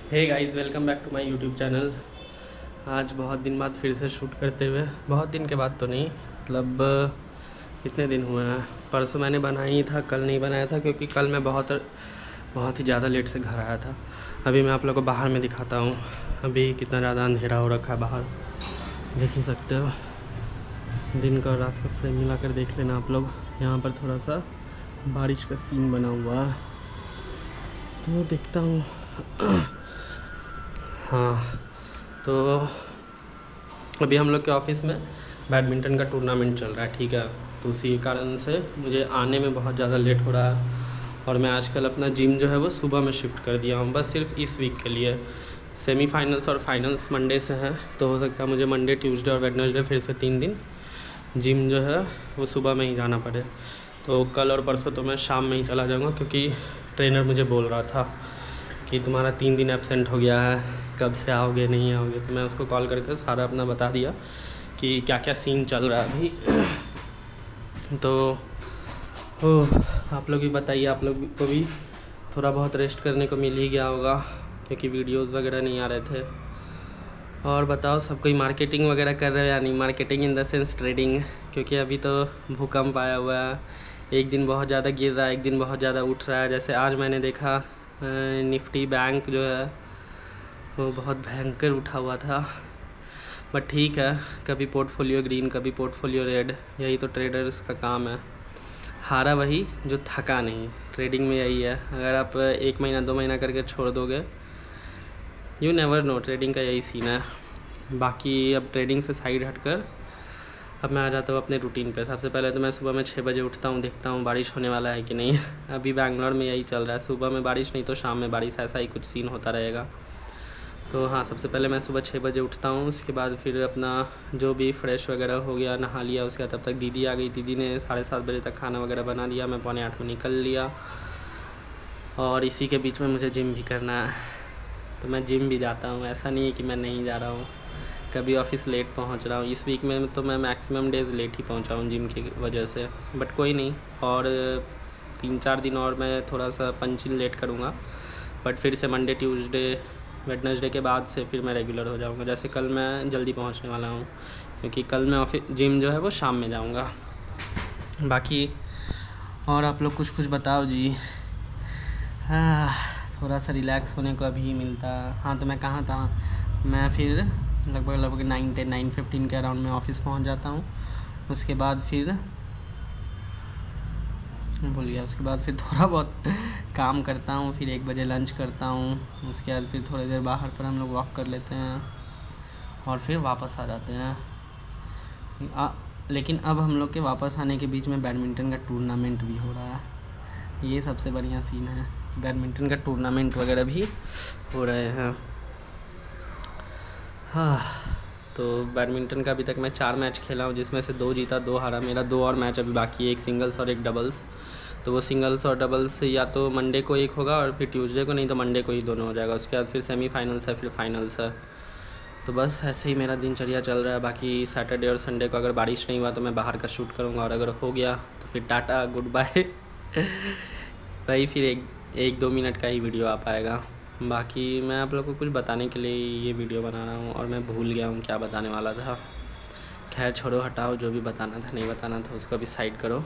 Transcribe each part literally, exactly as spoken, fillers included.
Hey guys, welcome back to my YouTube channel. आज बहुत दिन बाद फिर से शूट करते हुए, बहुत दिन के बाद तो नहीं, मतलब कितने दिन हुए हैं। परसों मैंने बनाया ही था, कल नहीं बनाया था क्योंकि कल मैं बहुत बहुत ही ज़्यादा लेट से घर आया था। अभी मैं आप लोगों को बाहर में दिखाता हूँ। अभी कितना ज़्यादा अंधेरा हो रखा है बाहर, देख ही सकते हो। दिन का और रात का फ्रेम मिला कर देख लेना आप लोग। यहाँ पर थोड़ा सा बारिश का सीन बना हुआ है, तो देखता हूँ। हाँ, तो अभी हम लोग के ऑफिस में बैडमिंटन का टूर्नामेंट चल रहा है, ठीक है। तो उसी कारण से मुझे आने में बहुत ज़्यादा लेट हो रहा है और मैं आजकल अपना जिम जो है वो सुबह में शिफ्ट कर दिया हूँ, बस सिर्फ इस वीक के लिए। सेमीफाइनल्स और फाइनल्स मंडे से हैं, तो हो सकता है मुझे मंडे, ट्यूसडे और वेडनेसडे फिर से तीन दिन जिम जो है वो सुबह में ही जाना पड़े। तो कल और परसों तो मैं शाम में ही चला जाऊँगा, क्योंकि ट्रेनर मुझे बोल रहा था कि तुम्हारा तीन दिन एब्सेंट हो गया है, कब से आओगे नहीं आओगे। तो मैं उसको कॉल करके सारा अपना बता दिया कि क्या क्या सीन चल रहा है अभी। तो ओ, आप लोग भी बताइए, आप लोग को भी थोड़ा बहुत रेस्ट करने को मिल ही गया होगा, क्योंकि वीडियोस वगैरह नहीं आ रहे थे। और बताओ, सब कोई मार्केटिंग वगैरह कर रहे हो या नहीं? Marketing in the sense trading, क्योंकि अभी तो भूकंप आया हुआ है, एक दिन बहुत ज़्यादा गिर रहा है, एक दिन बहुत ज़्यादा उठ रहा है। जैसे आज मैंने देखा निफ्टी बैंक जो है वो बहुत भयंकर उठा हुआ था, बट ठीक है, कभी पोर्टफोलियो ग्रीन, कभी पोर्टफोलियो रेड, यही तो ट्रेडर्स का काम है। हारा वही जो थका नहीं, ट्रेडिंग में यही है। अगर आप एक महीना दो महीना करके छोड़ दोगे, यू नेवर नो, ट्रेडिंग का यही सीन है। बाकी अब ट्रेडिंग से साइड हटकर अब मैं आ जाता हूँ अपने रूटीन पे। सबसे पहले तो मैं सुबह में छः बजे उठता हूँ, देखता हूँ बारिश होने वाला है कि नहीं। अभी बैंगलोर में यही चल रहा है, सुबह में बारिश नहीं तो शाम में बारिश, ऐसा ही कुछ सीन होता रहेगा। तो हाँ, सबसे पहले मैं सुबह छः बजे उठता हूँ, उसके बाद फिर अपना जो भी फ्रेश वगैरह हो गया, नहा लिया। उसके बाद तब तक दीदी आ गई, दीदी ने साढ़े सात बजे तक खाना वगैरह बना दिया, मैं पौने आठ में निकल लिया। और इसी के बीच में मुझे जिम भी करना है, तो मैं जिम भी जाता हूँ। ऐसा नहीं है कि मैं नहीं जा रहा हूँ, कभी ऑफिस लेट पहुँच रहा हूँ। इस वीक में तो मैं मैक्सिमम डेज़ लेट ही पहुँचा हूँ जिम की वजह से, बट कोई नहीं। और तीन चार दिन और मैं थोड़ा सा पंचिंग लेट करूँगा, बट फिर से मंडे, ट्यूसडे, वेडनेसडे के बाद से फिर मैं रेगुलर हो जाऊँगा। जैसे कल मैं जल्दी पहुँचने वाला हूँ, क्योंकि कल मैं ऑफिस जिम जो है वो शाम में जाऊँगा। बाकी और आप लोग कुछ कुछ बताओ जी। हाँ, थोड़ा सा रिलैक्स होने को अभी मिलता। हाँ, तो मैं कहाँ था, मैं फिर लगभग लगभग नाइन टेन नाइन फिफ्टीन के अराउंड में ऑफिस पहुँच जाता हूँ। उसके बाद फिर भूल गया उसके बाद फिर थोड़ा बहुत काम करता हूँ, फिर एक बजे लंच करता हूँ। उसके बाद फिर थोड़ी देर बाहर पर हम लोग वॉक कर लेते हैं और फिर वापस आ जाते हैं। आ, लेकिन अब हम लोग के वापस आने के बीच में बैडमिंटन का टूर्नामेंट भी हो रहा है, ये सबसे बढ़िया सीन है। बैडमिंटन का टूर्नामेंट वगैरह भी हो रहे हैं। हाँ, तो बैडमिंटन का अभी तक मैं चार मैच खेला हूँ, जिसमें से दो जीता दो हारा। मेरा दो और मैच अभी बाकी है, एक सिंगल्स और एक डबल्स। तो वो सिंगल्स और डबल्स या तो मंडे को एक होगा और फिर ट्यूसडे को, नहीं तो मंडे को ही दोनों हो जाएगा। उसके बाद फिर सेमीफाइनल्स है, फिर फाइनल्स है। तो बस ऐसे ही मेरा दिनचर्या चल रहा है। बाकी सैटरडे और संडे को अगर बारिश नहीं हुआ तो मैं बाहर का शूट करूँगा, और अगर हो गया तो फिर टाटा गुड बाय। वही फिर एक एक दो मिनट का ही वीडियो आ पाएगा। बाकी मैं आप लोगों को कुछ बताने के लिए ये वीडियो बना रहा हूँ और मैं भूल गया हूँ क्या बताने वाला था। खैर छोड़ो, हटाओ, जो भी बताना था नहीं बताना था उसको अभी साइड करो।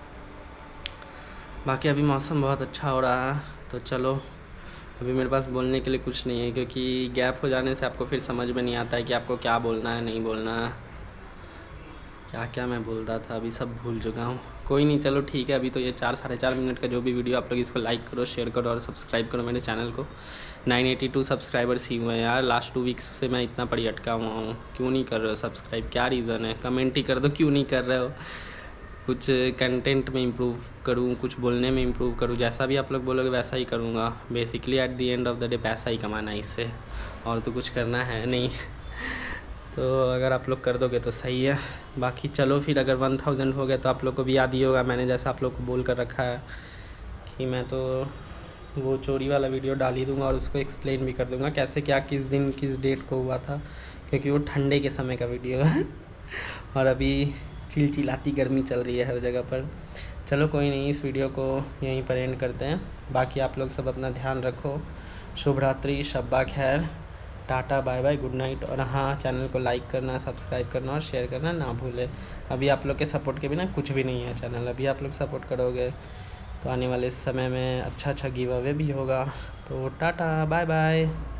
बाकी अभी मौसम बहुत अच्छा हो रहा है, तो चलो, अभी मेरे पास बोलने के लिए कुछ नहीं है, क्योंकि गैप हो जाने से आपको फिर समझ में नहीं आता है कि आपको क्या बोलना है, नहीं बोलना है। क्या क्या मैं बोलता था, अभी सब भूल चुका हूँ। कोई नहीं, चलो ठीक है। अभी तो ये चार साढ़े चार मिनट का जो भी वीडियो, आप लोग इसको लाइक करो, शेयर करो और सब्सक्राइब करो मेरे चैनल को। नाइन एटी टू सब्सक्राइबर्स ही हुए हैं यार, लास्ट टू वीक्स से मैं इतना पड़ी अटका हुआ हूँ। क्यों नहीं कर रहे हो सब्सक्राइब, क्या रीज़न है? कमेंट ही कर दो क्यों नहीं कर रहे हो। कुछ कंटेंट में इम्प्रूव करूँ, कुछ बोलने में इम्प्रूव करूँ, जैसा भी आप लोग बोलोगे वैसा ही करूँगा। Basically at the end of the day पैसा ही कमाना है इससे, और तो कुछ करना है नहीं। तो अगर आप लोग कर दोगे तो सही है। बाकी चलो फिर, अगर वन थाउजेंड हो गया तो आप लोग को भी याद ही होगा, मैंने जैसा आप लोग को बोल कर रखा है कि मैं तो वो चोरी वाला वीडियो डाल ही दूँगा और उसको एक्सप्लेन भी कर दूँगा कैसे क्या किस दिन किस डेट को हुआ था, क्योंकि वो ठंडे के समय का वीडियो है और अभी चिलचिलाती गर्मी चल रही है हर जगह पर। चलो कोई नहीं, इस वीडियो को यहीं पर एंड करते हैं। बाकी आप लोग सब अपना ध्यान रखो शुभ रात्रि, शब्बा खैर, tata, bye bye, good night. और हाँ, चैनल को लाइक करना, सब्सक्राइब करना और शेयर करना ना भूलें। अभी आप लोग के सपोर्ट के बिना कुछ भी नहीं है चैनल। अभी आप लोग सपोर्ट करोगे तो आने वाले समय में अच्छा अच्छा गिव अवे भी होगा। तो टाटा, बाय बाय।